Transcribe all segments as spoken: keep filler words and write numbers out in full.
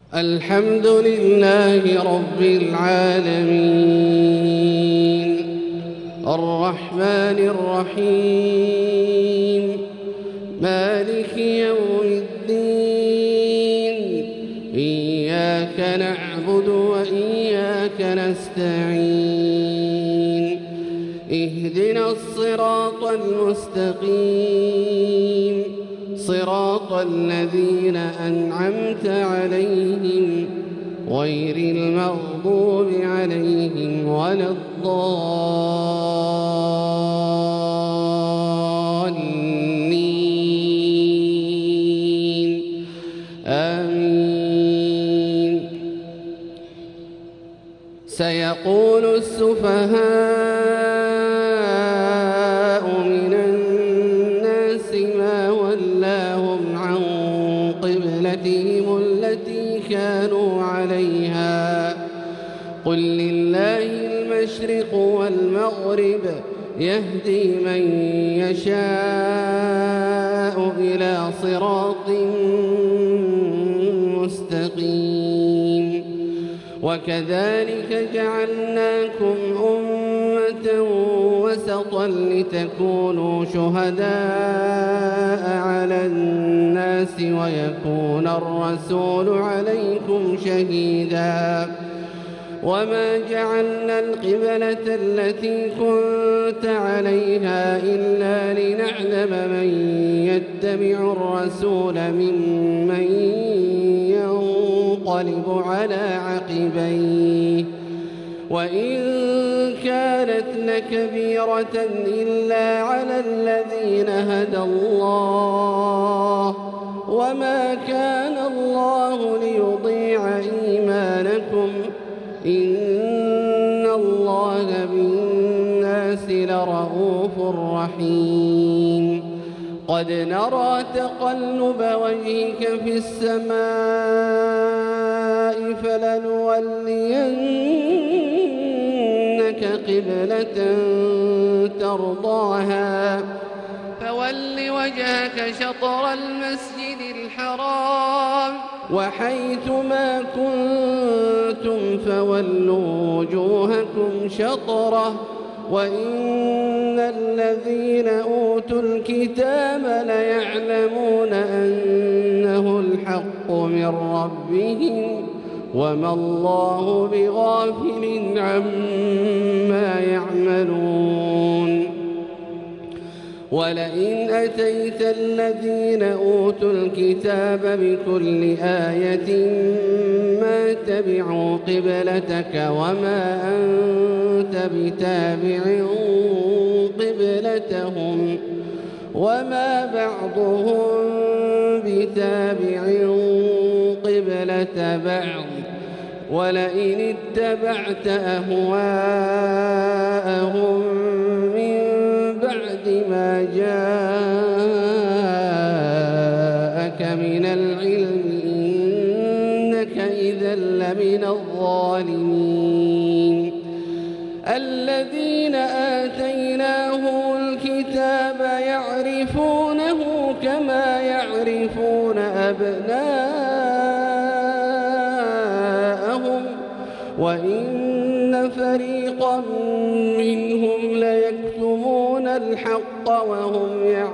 الحمد لله رب العالمين الرحمن الرحيم مالك يوم الدين إياك نعبد وإياك نستعين اهدنا الصراط المستقيم صراط الذين أنعمت عليهم غير المغضوب عليهم ولا الضالين آمين. سيقول السفهاء من الناس ما ولاهم عن قبلتهم التي كانوا عليها قل لله المشرق والمغرب يهدي من يشاء إلى صراط مستقيم. وكذلك جعلناكم أمة وسطا لتكونوا شهداء على الناس ويكون الرسول عليكم شهيدا. وما جعلنا القبلة التي كنت عليها إلا لنعلم من يتبع الرسول ممن ينقلب على عقبيه وإن كانت لكبيرة إلا على الذين هدى الله وما كان الله ليضيع إيمانكم إن الله بالناس لرءوف رحيم. قد نرى تقلب وجهك في السماء فلنولينك قبلة ترضاها فول وجهك شطر المسجد الحرام وحيث ما كنتم فولوا وجوهكم شطره وإن الذين أوتوا الكتاب ليعلمون أنه الحق من ربهم وما الله بغافل عما يعملون. ولئن أتيت الذين أوتوا الكتاب بكل آية ما تبعوا قبلتك وما أنت بتابع قبلتهم وما بعضهم بتابع قبلة بعض. ولئن اتبعت أهواءهم من بعد ما جاءك من العلم إنك إذا لمن الظالمين. الذين آتيناهم الكتاب يعرفونه كما يعرفون أبناءهم وإن فريقا منهم ليكتمون الحق وهم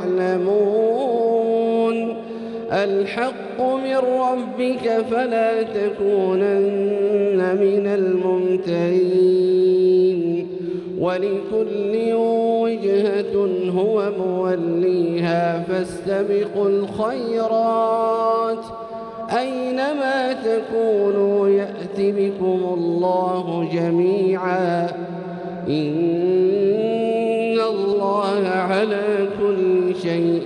يعلمون. الحق من ربك فلا تكونن من الممترين. ولكل وجهة هو موليها فاستبقوا الخيرات أينما تكونوا يأت بكم الله جميعا إن الله على كل شيء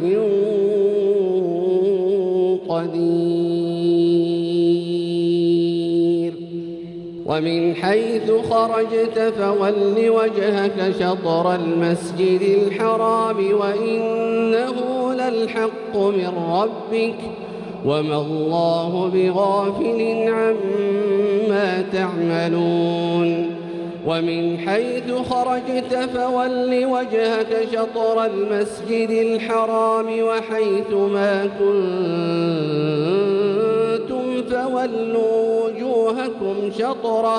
قدير. ومن حيث خرجت فول وجهك شطر المسجد الحرام وإنه للحق من ربك وما الله بغافل عما تعملون. ومن حيث خرجت فول وجهك شطر المسجد الحرام وحيث ما كنتم فولوا وجوهكم شطره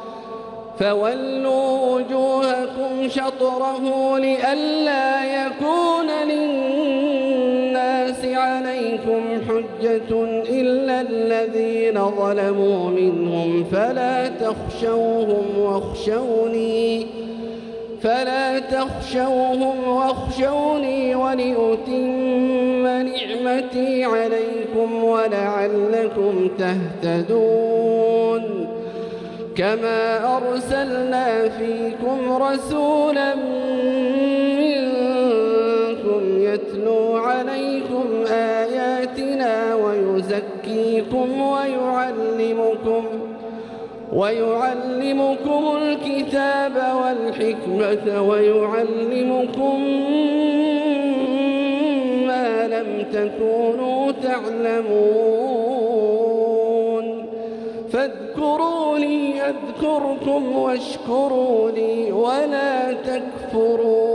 فولوا وجوهكم شطره لئلا يكون للناس عليكم حجة إلا الذين ظلموا منهم فلا تخشوهم واخشوني فلا تخشوهم واخشوني ولأتم نعمتي عليكم ولعلكم تهتدون كما أرسلنا فيكم رسولا منكم يتلو عليكم آياتنا ويزكيكم ويعلمكم ويعلمكم الكتاب والحكمة ويعلمكم ما لم تكونوا تعلمون فاذكروني أذكركم واشكروا لي ولا تكفرون